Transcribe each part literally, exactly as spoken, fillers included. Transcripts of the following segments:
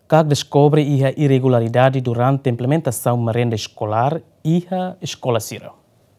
CAC descobre a irregularidade durante a implementação merenda escolar e a escola Sira.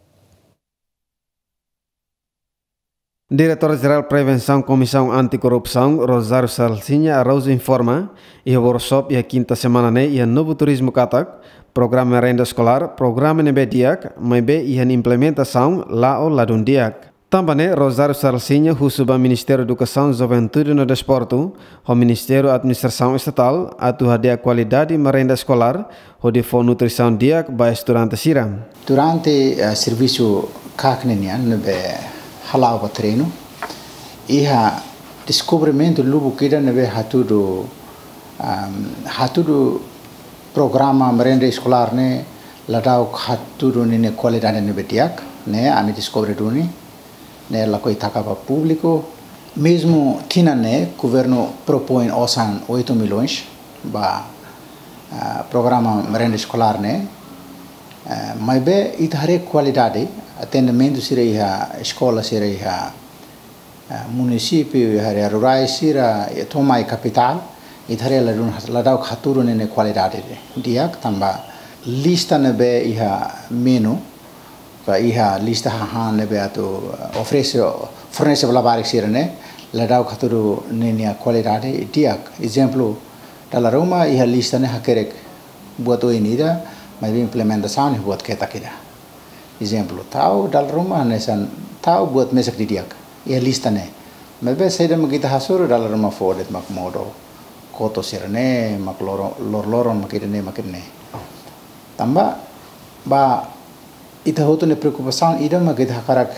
Diretor-Geral Prevenção Comissão Anticorrupção, Rosário Salsinha Araujo informa e o workshop e a quinta semana ne e a novo turismo Katak, programa merenda escolar, programa nebediak, mas be e a implementação lá ou lá dundiak. Também Rosário Salsinha husuba Ministério da Educação, Juventude e Desporto, o Ministério da Administração Estatal, atu hadia qualidade merenda escolar, o de for nutrição diak para estudante Sira. Durante o uh, serviço C A C nenian nebe halau treino e a descobrimento lubu kida nebe hatudo um, hatudo programa merenda escolar ne ladau hatudo ne qualidade nebe diak ne ami descobre duni ne la coitaca para público mesmo tina ne governo propõe osan oito milhões ba uh, programa merenda escolar ne uh, mas be itare qualidade atendimento seria a escola seria a município seria rurais seria tomai capital itare la la dau khaturu ne qualidade dia tamba lista ne be iha menu ka iha lista ha ne be ato oferece fornece balabarik sirene la dau khaturu ne ne qualidade dia exemplo dalla Roma iha lista ne hakerek buat oinida mas implementação ne buat ketakida exemplo tahu dal rumah nesan tahu buat mesak didiak ia lista ne mebe saya magita hasur dal rumah forward mak modo koto sirne mak loro lor loron makidene makidene tamba ba ita hoto ne preocupação ida magita hakarak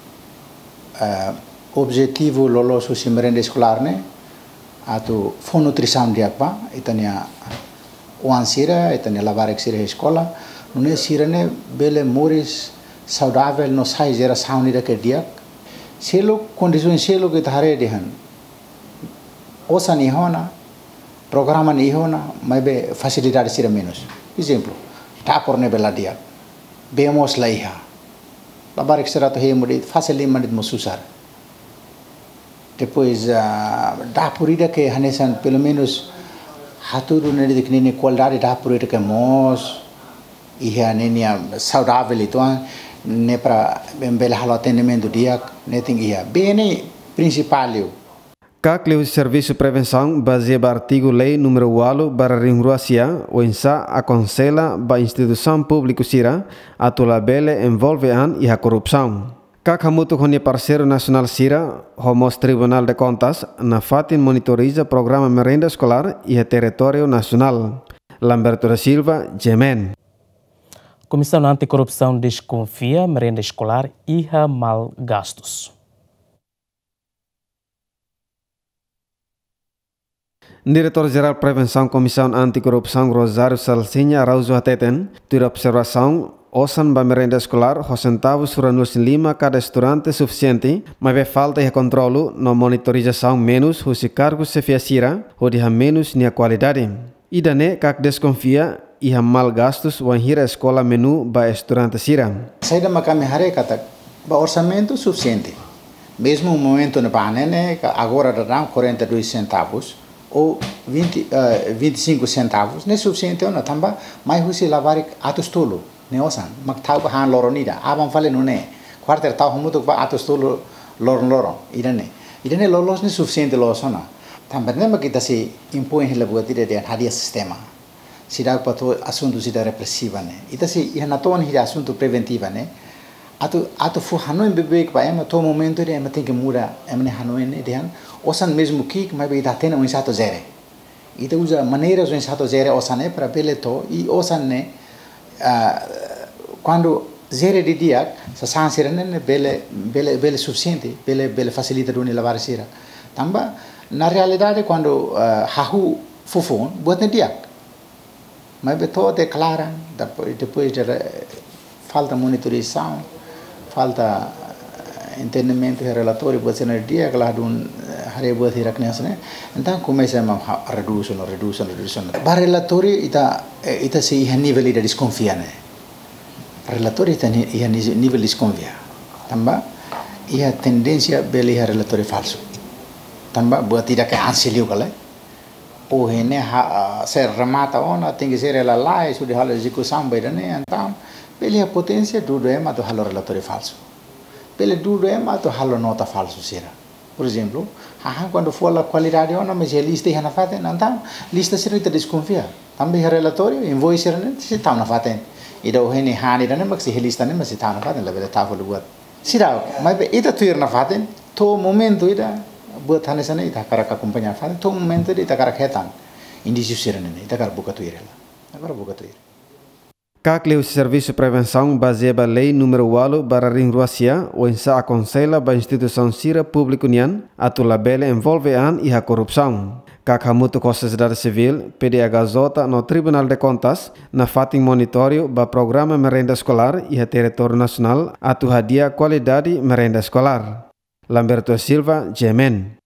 uh, objetivo lolo susi merenda escolar ne atu fon nutrição diak ba itania wan sira itania lavarek sira escola nune sirene bele moris saudável no sai gera sauni da ke dia selo condições selo que thare dehan osa ni hona programa ni hona mas be facilidade sira menos exemplo tá por ne bela dia bemos laiha labarik sira to he mudi facilmente mandit mususar depois da purida que hanesan pelo menos haturu ne de ne qualidade da purida que mos ia nenia saudável itu ne para bela halo atendimento dia ne tingia bene principal C A C leu serviço prevenção baseado artigo lei número oito barra rinruasia o insa aconselha ba instituição pública sira atula bele envolve an e a corrupção. C A C hamutu com parceiro nacional sira homos Tribunal de Contas na fatin monitoriza programa merenda escolar e a território nacional. Lamberto da Silva, Gemen. Comissão Anticorrupção desconfia merenda escolar e a mal gastos. Diretor-Geral Prevenção Comissão Anticorrupção Rosário Salsinha Araujo Hateten, tira observação osan ba merenda escolar ho centavos furanos lima cada estudante suficiente, mas be falta de controlo no monitorização menos husi cargos se fiasira ou de menos nia qualidade. E dane kak desconfia e mal gastos wan hira escola menu ba estudante sira. Saída makami hare kata ba orçamento suficiente. Mesmo o momento no panene agora dá quarenta e dois centavos ou vinte, uh, vinte e cinco centavos, não é suficiente ou não, tamba mais husi lavarik atus tolo, ne osan, mak tau ba han loronida, abang fale no ne, quarter tau humutuk ba atus tolo loron loron, idane, idane lolos ne suficiente losona, tamba ne makita si impõe hela buat ida dia hadia sistema, sida pato assunto sida repressiva ne, ita si ia naton hida assunto preventiva ne, atu atu fu hanoin bebek ba ema to momento dia ema tem que mudar, ema ne hanoin ne dia osan mesmo que mas be ita tena um sato zero ita usa maneiras um sato zero osan é para beleto e osan ne quando zero de dia sa sansira ne bele bele bele suficiente bele bele facilita doni lavar sira tamba na realidade quando hahu fufon buat ne dia mas be to declara depois depois de falta monitorização falta entendimento e relatório buat ser dia que lá dun hari buat hirak nesne então começa a reduzir reduzir reduzir ba relatório ita ita se ia nível de desconfia ne relatório ita ia nível de desconfia tamba ia tendência beli relatório falso tamba buat tidak ke anseliu kala o hene ha ser remata ona tinggi ser ela lai sudah hal execução bai dane então pele a potência tudo é mas halo relatório falso pele tudo é mas halo nota falso será por exemplo ha quando for a qualidade ona mas lista hana faten então lista será te desconfia também relatório invoice será se tá na faten ida o hene hani dane mas se lista ne mas se tá na faten lebih tá fo buat sirau mas ida tuir na faten to momento ida buat hane sana ita cara ka companhia faten to momento ita cara ketan indício serene ita cara buka tuir ela agora buka tuir Kakle o Serviço de Prevenção baseia a Lei número oito barra Ruasia, o ensa aconselha a instituição Sira Público União a tu labele envolve an e a corrupção. Kakhamuto com a sociedade civil, P D H Zota no Tribunal de Contas, na fatin monitório ba programa merenda escolar e a território nacional a tu hadia qualidade merenda escolar. Lamberto Silva, Gemen.